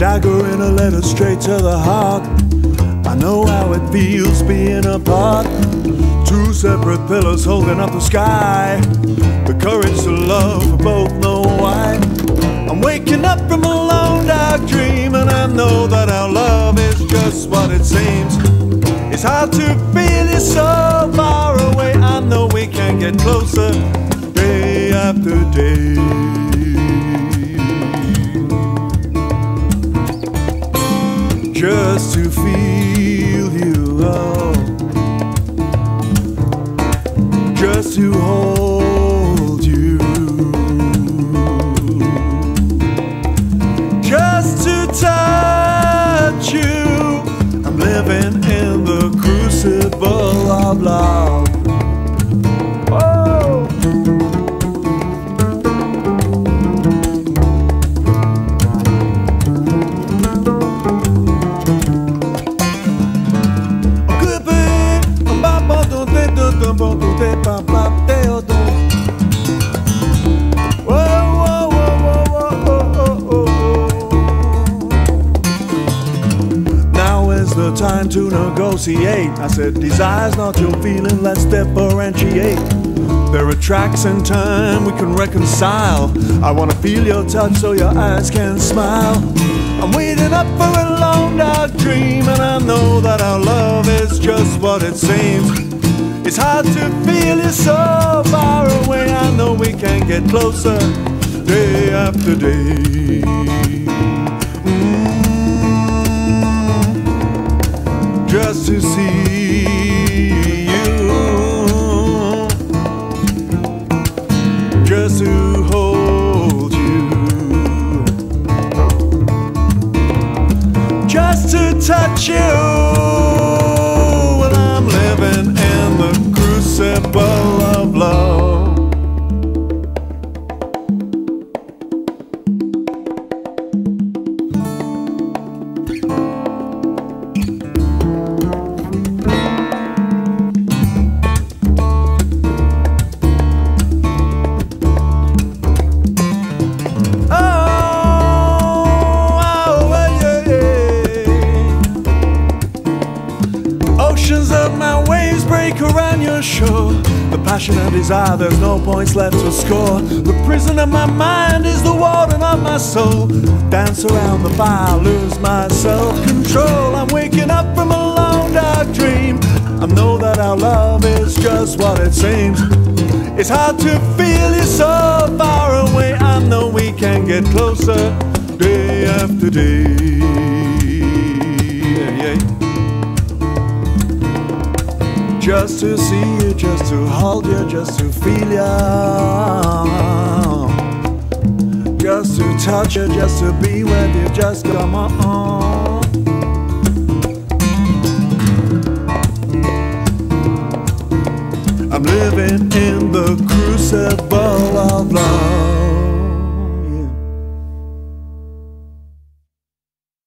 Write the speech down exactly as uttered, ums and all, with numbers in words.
dagger in a letter straight to the heart. I know how it feels being apart. Two separate pillars holding up the sky. The courage to love, we both know why. I'm waking up from a long dark dream, and I know that our love is just what it seems. It's hard to feel you so far away. I know we can get closer day after day. Just to feel you, oh, just to hold you, just to touch you. I'm living in the crucible of love. Oh. Now is the time to negotiate. I said desire's not your feeling, let's differentiate. There are tracks in time we can reconcile. I wanna feel your touch so your eyes can smile. I'm waiting up for a long dark dream, and I know that our love is just what it seems. It's hard to feel you so far away. I know we can get closer day after day. Mm, just to see you, just to hold you, just to touch you. Well, I'm living in the crucible of love. Oceans of my waves break around your shore. The passion and desire, there's no points left to score. The prison of my mind is the warden of my soul. Dance around the fire, lose my self-control. I'm waking up from a long dark dream. I know that our love is just what it seems. It's hard to feel you so far away. I know we can get closer day after day. Yeah, yeah. Just to see you, just to hold you, just to feel you, just to touch you, just to be with you, just come on. I'm living in the crucible of love.